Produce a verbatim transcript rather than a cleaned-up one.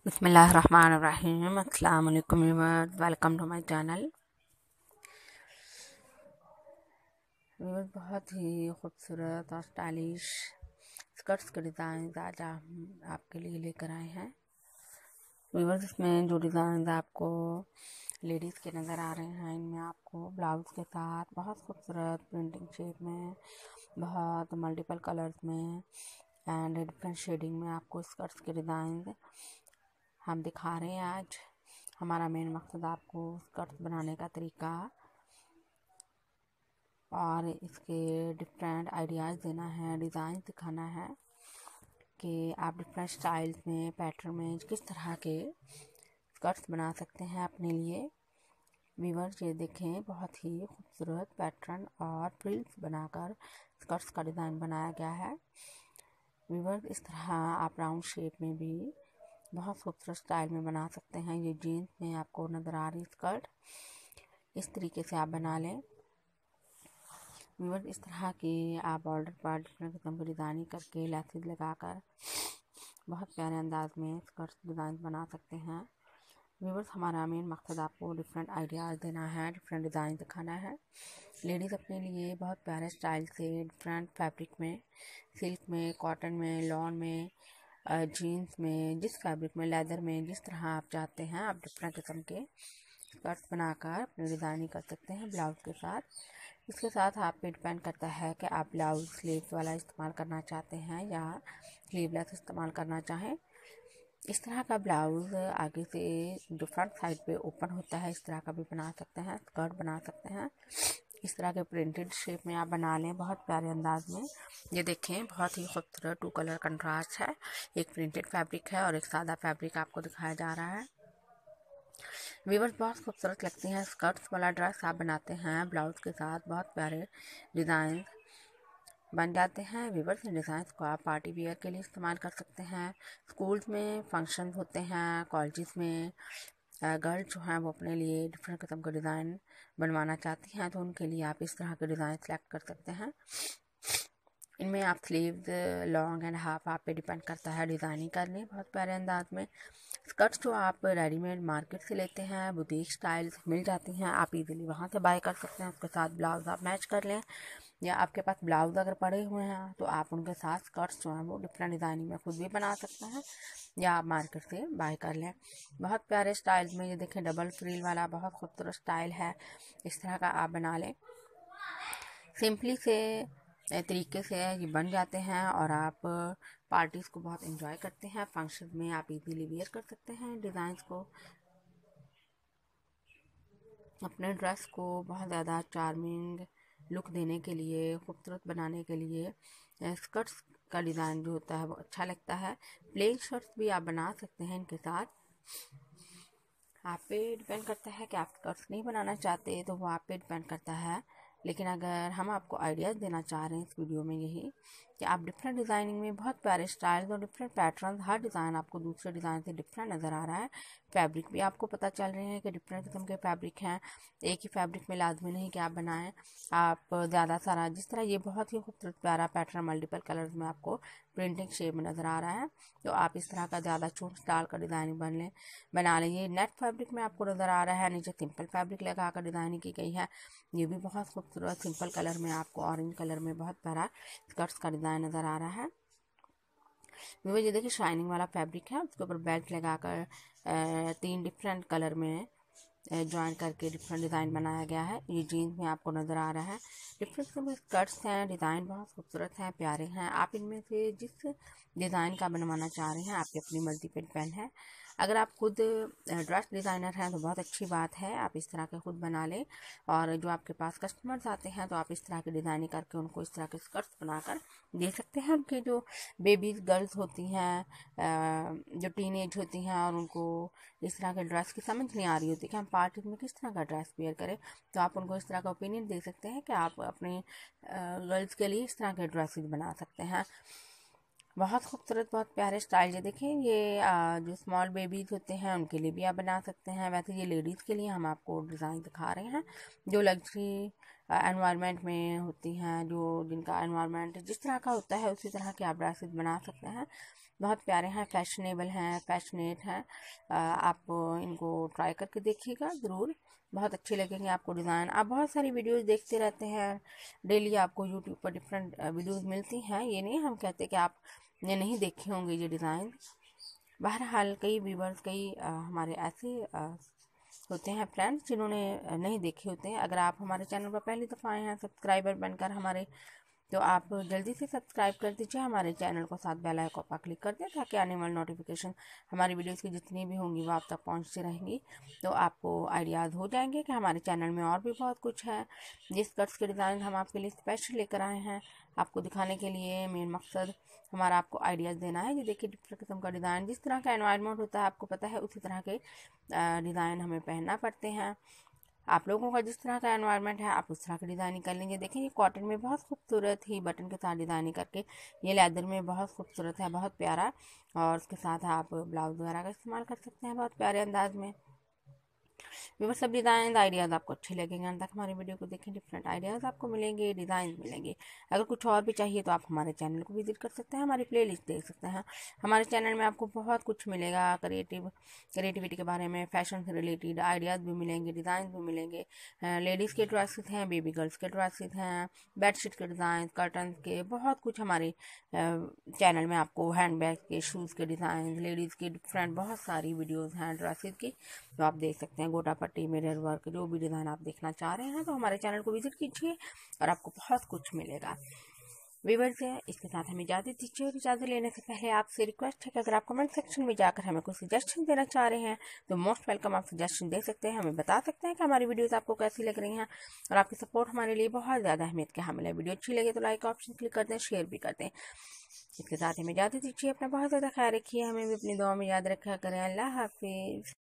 बिस्मिल्लाहिर्रहमानिर्रहीम। अस्सलाम वालेकुम viewers, welcome to my channel. Viewers, बहुत ही खूबसूरत और स्टाइलिश स्कर्ट्स के डिज़ाइन आज हम आपके लिए लेकर आए हैं। व्यूअर्स, इसमें जो डिज़ाइन आपको लेडीज़ के नज़र आ रहे हैं, इनमें आपको ब्लाउज के साथ बहुत खूबसूरत प्रिंटिंग शेप में, बहुत मल्टीपल कलर्स में एंड डिफरेंट शेडिंग में आपको स्कर्ट्स के डिज़ाइन हम दिखा रहे हैं। आज हमारा मेन मकसद आपको स्कर्ट्स बनाने का तरीका और इसके डिफरेंट आइडियाज़ देना है, डिज़ाइन दिखाना है कि आप डिफरेंट स्टाइल्स में, पैटर्न में किस तरह के स्कर्ट्स बना सकते हैं अपने लिए। व्यूअर्स, ये देखें, बहुत ही खूबसूरत पैटर्न और फ्रिल्स बनाकर स्कर्ट्स का डिज़ाइन बनाया गया है। व्यूअर्स, इस तरह आप राउंड शेप में भी बहुत खूबसूरत स्टाइल में बना सकते हैं। ये जीन्स में आपको नज़र आ रही स्कर्ट, इस तरीके से आप बना लें। व्यूअर्स, इस तरह की आप बॉर्डर पर डिफरेंट किस्म की डिज़ाइनिंग करके लेसेस लगाकर बहुत प्यारे अंदाज में स्कर्ट डिज़ाइन बना सकते हैं। व्यूअर्स, हमारा मेन मकसद आपको डिफरेंट आइडियाज़ देना है, डिफरेंट डिज़ाइन दिखाना है। लेडीज़ अपने लिए बहुत प्यारे स्टाइल से डिफरेंट फैब्रिक में, सिल्क में, कॉटन में, लॉन में, जीन्स में, जिस फैब्रिक में, लेदर में, जिस तरह आप चाहते हैं आप डिफरेंट किस्म के स्कर्ट्स बनाकर अपनी डिज़ाइनिंग कर सकते हैं ब्लाउज के साथ। इसके साथ आप पे डिपेंड करता है कि आप ब्लाउज स्लीव्स वाला इस्तेमाल करना चाहते हैं या स्लीवलेस इस्तेमाल करना चाहें। इस तरह का ब्लाउज आगे से जो फ्रंट साइड पे ओपन होता है, इस तरह का भी बना सकते हैं, स्कर्ट बना सकते हैं। इस तरह के प्रिंटेड शेप में आप बना लें बहुत प्यारे अंदाज में। ये देखें, बहुत ही खूबसूरत टू कलर कंट्रास्ट है। एक प्रिंटेड फैब्रिक है और एक सादा फैब्रिक आपको दिखाया जा रहा है। व्यूअर्स, बहुत खूबसूरत लगती हैं स्कर्ट्स वाला ड्रेस आप बनाते हैं ब्लाउज के साथ, बहुत प्यारे डिज़ाइन बन जाते हैं। व्यूअर्स, इन डिज़ाइंस को आप पार्टी वियर के लिए इस्तेमाल कर सकते हैं। स्कूल्स में फंक्शन होते हैं, कॉलेजेस में गर्ल जो हैं वो अपने लिए डिफरेंट किस्म का डिज़ाइन बनवाना चाहती हैं, तो उनके लिए आप इस तरह के डिज़ाइन सेलेक्ट कर सकते हैं। इनमें आप स्लीव्स लॉन्ग एंड हाफ आप पे डिपेंड करता है डिज़ाइनिंग करने बहुत प्यारे अंदाज में। स्कर्ट्स जो आप रेडीमेड मार्केट से लेते हैं, बुटीक स्टाइल्स मिल जाती हैं, आप इजीली वहाँ से बाय कर सकते हैं। उसके साथ ब्लाउज आप मैच कर लें, या आपके पास ब्लाउज अगर पड़े हुए हैं तो आप उनके साथ स्कर्ट्स जो हैं वो डिफरेंट डिज़ाइनिंग में खुद भी बना सकते हैं या आप मार्केट से बाय कर लें। बहुत प्यारे स्टाइल में, ये देखें, डबल फ्रिल वाला बहुत खूबसूरत स्टाइल है। इस तरह का आप बना लें, सिंपली से तरीके से ये बन जाते हैं और आप पार्टीज़ को बहुत एंजॉय करते हैं। फंक्शन में आप इजीली वेयर कर सकते हैं डिज़ाइंस को, अपने ड्रेस को बहुत ज़्यादा चार्मिंग लुक देने के लिए, खूबसूरत बनाने के लिए स्कर्ट्स का डिज़ाइन जो होता है वो अच्छा लगता है। प्लेन शर्ट्स भी आप बना सकते हैं इनके साथ। आप पे डिपेंड करता है कि आप स्कर्ट्स नहीं बनाना चाहते, तो वो आप पे डिपेंड करता है। लेकिन अगर हम आपको आइडियाज़ देना चाह रहे हैं इस वीडियो में यही कि आप डिफरेंट डिज़ाइनिंग में बहुत प्यारे स्टाइल्स और डिफरेंट पैटर्न, हर डिज़ाइन आपको दूसरे डिज़ाइन से डिफरेंट नज़र आ रहा है। फैब्रिक भी आपको पता चल रहे हैं कि डिफरेंट किस्म के फैब्रिक हैं, एक ही फैब्रिक में लाजमी नहीं कि आप बनाएं आप ज़्यादा सारा। जिस तरह ये बहुत ही खूबसूरत प्यारा पैटर्न मल्टीपल कलर्स में आपको प्रिंटिंग शेप में नज़र आ रहा है, तो आप इस तरह का ज़्यादा चूक डाल कर डिज़ाइनिंग बन लें बना लें। ये नेट फैब्रिक में आपको नज़र आ रहा है, नीचे सिंपल फैब्रिक लगा कर डिज़ाइनिंग की गई है। ये भी बहुत खूबसूरत सिंपल कलर में आपको ऑरेंज कलर में बहुत प्यारा स्कर्ट्स का डिज़ाइन नज़र आ रहा है। वो ये देखिए, शाइनिंग वाला फैब्रिक है, उसके ऊपर बेल्ट लगाकर तीन डिफरेंट कलर में ज्वाइन करके डिफरेंट डिज़ाइन बनाया गया है। ये जीन्स में आपको नज़र आ रहा है। डिफरेंट किस्म के स्कर्ट्स हैं, डिज़ाइन बहुत खूबसूरत हैं, प्यारे हैं। आप इनमें से जिस डिज़ाइन का बनवाना चाह रहे हैं आपकी अपनी मर्जी पे डिपेंड है। अगर आप खुद ड्रेस डिज़ाइनर हैं तो बहुत अच्छी बात है, आप इस तरह के खुद बना लें। और जो आपके पास कस्टमर्स आते हैं तो आप इस तरह की डिज़ाइनिंग करके उनको इस तरह के स्कर्ट्स बनाकर दे सकते हैं। उनके जो बेबीज गर्ल्स होती हैं, जो टीन एज होती हैं और उनको इस तरह के ड्रेस की समझ नहीं आ रही होती कि हम पार्टी में किस तरह का ड्रेस वेयर करें, तो आप उनको इस तरह का ओपिनियन दे सकते हैं कि आप अपने गर्ल्स के लिए इस तरह के ड्रेसेस बना सकते हैं। बहुत खूबसूरत, बहुत प्यारे स्टाइल। ये देखें, ये आ, जो स्मॉल बेबीज होते हैं उनके लिए भी आप बना सकते हैं। वैसे ये लेडीज़ के लिए हम आपको डिज़ाइन दिखा रहे हैं। जो लग्जरी एनवायरनमेंट में होती हैं, जो जिनका एनवायरनमेंट जिस तरह का होता है उसी तरह के आप ड्रेसेस बना सकते हैं। बहुत प्यारे हैं, फैशनेबल हैं, पैशनेट हैं। आप इनको ट्राई करके देखिएगा ज़रूर, बहुत अच्छे लगेंगे आपको डिज़ाइन। आप बहुत सारी वीडियोस देखते रहते हैं, डेली आपको यूट्यूब पर डिफरेंट वीडियोस मिलती हैं, ये नहीं हम कहते कि आप ने नहीं देखे होंगे ये डिज़ाइन। बहरहाल कई व्यूवर्स, कई आ, हमारे ऐसे आ, होते हैं फ्रेंड्स जिन्होंने नहीं देखे होते हैं। अगर आप हमारे चैनल पर पहली दफ़ा आए हैं सब्सक्राइबर बनकर हमारे, तो आप जल्दी से सब्सक्राइब कर दीजिए हमारे चैनल को, साथ बेल आइकन पर क्लिक कर दें ताकि आने वाली नोटिफिकेशन हमारी वीडियोस की जितनी भी होंगी वो आप तक पहुंचती रहेंगी। तो आपको आइडियाज़ हो जाएंगे कि हमारे चैनल में और भी बहुत कुछ है। जिस स्कर्ट्स के डिज़ाइन हम आपके लिए स्पेशल लेकर आए हैं आपको दिखाने के लिए, मेन मकसद हमारा आपको आइडियाज़ देना है। ये देखिए डिफरेंट किस्म का डिज़ाइन, जिस तरह का एनवायरनमेंट होता है आपको पता है उसी तरह के डिज़ाइन हमें पहनना पड़ते हैं। आप लोगों का जिस तरह का एनवायरनमेंट है आप उस तरह की डिज़ाइनिंग कर लेंगे। देखिए ये कॉटन में बहुत खूबसूरत ही बटन के साथ डिज़ाइनिंग करके, ये लेदर में बहुत खूबसूरत है, बहुत प्यारा। और उसके साथ आप ब्लाउज वगैरह का इस्तेमाल कर सकते हैं बहुत प्यारे अंदाज में। वो सब डिज़ाइन आइडियाज़ आपको अच्छे लगेंगे, अंत तक हमारी वीडियो को देखें, डिफरेंट आइडियाज़ आपको मिलेंगे, डिज़ाइन मिलेंगे। अगर कुछ और भी चाहिए तो आप हमारे चैनल को विजिट कर सकते हैं, हमारी प्लेलिस्ट देख सकते हैं। हमारे चैनल में आपको बहुत कुछ मिलेगा, क्रिएटिव क्रिएटिविटी के बारे में, फैशन से रिलेटेड आइडियाज़ भी मिलेंगे, डिज़ाइन भी मिलेंगे। लेडीज़ के ड्रेसेस हैं, बेबी गर्ल्स के ड्रेसेस हैं, बेडशीट के डिज़ाइन, कर्टन के, बहुत कुछ हमारे चैनल में आपको, हैंड बैग के, शूज़ के डिज़ाइन, लेडीज़ के डिफरेंट बहुत सारी वीडियोज़ हैं ड्रेसेस की, तो आप देख सकते हैं। गोटा पट्टी, मिरर वर्क, जो भी डिज़ाइन आप देखना चाह रहे हैं तो हमारे चैनल को विजिट कीजिए और आपको बहुत कुछ मिलेगा। व्यूअर्स है, इसके साथ हमें इजाज़त दीजिए, और इजाज़त लेने से पहले आपसे रिक्वेस्ट है कि अगर आप कमेंट सेक्शन में जाकर हमें कुछ सजेशन देना चाह रहे हैं तो मोस्ट वेलकम, आप सजेशन दे सकते हैं, हमें बता सकते हैं कि हमारी वीडियोस आपको कैसी लग रही हैं। और आपकी सपोर्ट हमारे लिए बहुत ज़्यादा अहमियत के हामिल है। वीडियो अच्छी लगे तो लाइक ऑप्शन क्लिक कर दें, शेयर भी कर दें। इसके साथ हमें इजाज़त दीजिए, अपना बहुत ज़्यादा ख्याल रखिए, हमें भी अपनी दुआ में याद रखा करें। अल्लाह हाफिज़।